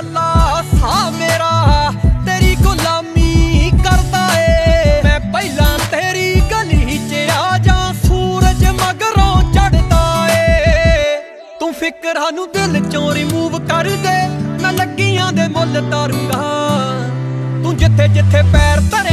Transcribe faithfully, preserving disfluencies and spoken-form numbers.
कला सा मेरा तेरी गुलामी करदा ए। मैं पहला तेरी गली च आ जा सूरज मगरों चढ़दा ए। तू फिकरां नू दिल चों रिमूव कर दे मैं लगियां दे मुल तारूंगा। तू जिथे जिथे पैर धरे